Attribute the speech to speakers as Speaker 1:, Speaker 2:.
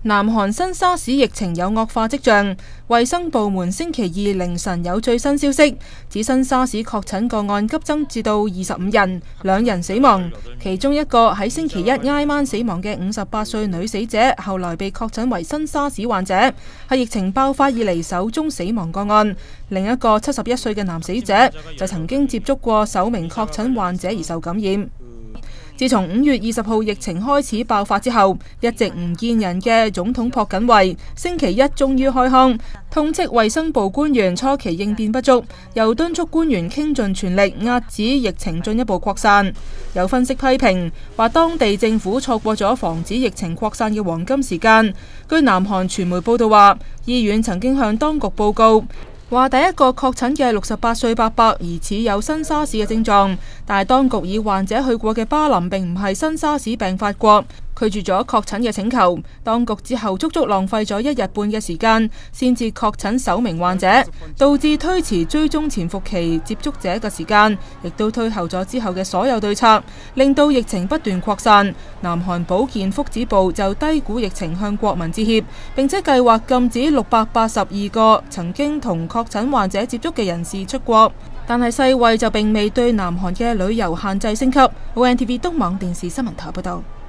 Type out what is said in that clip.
Speaker 1: 南韓新沙士疫情有惡化跡象，衛生部門星期二凌晨有最新消息，指新沙士確診個案急增至到25人，2人死亡，其中一個喺星期一挨晚死亡嘅58歲女死者，後來被確診為新沙士患者，係疫情爆發以嚟首宗死亡個案。另一個71歲嘅男死者就曾經接觸過首名確診患者而受感染。自從5月20號疫情開始爆發之後，一直唔見人嘅總統朴槿惠星期一終於開腔，痛斥衛生部官員初期應變不足，又敦促官員傾盡全力遏止疫情進一步擴散。有分析批評話，當地政府錯過咗防止疫情擴散嘅黃金時間。據南韓傳媒報道話，醫院曾經向當局報告，話第一個確診嘅68歲伯伯疑似有新沙士嘅症狀，但係當局以患者去過嘅巴林並唔係新沙士病發國，拒絕咗確診嘅請求。當局之後足足浪費咗1日半嘅時間，先至確診首名患者，導致推遲追蹤潛伏期接觸者嘅時間，亦都推後咗之後嘅所有對策，令到疫情不斷擴散。南韓保健福祉部就低估疫情向國民致歉，並且計劃禁止682個曾經同確診患者接觸嘅人士出國。但係世衛就並未對南韓嘅旅遊限制升級。ONTV 東網電視新聞台報道。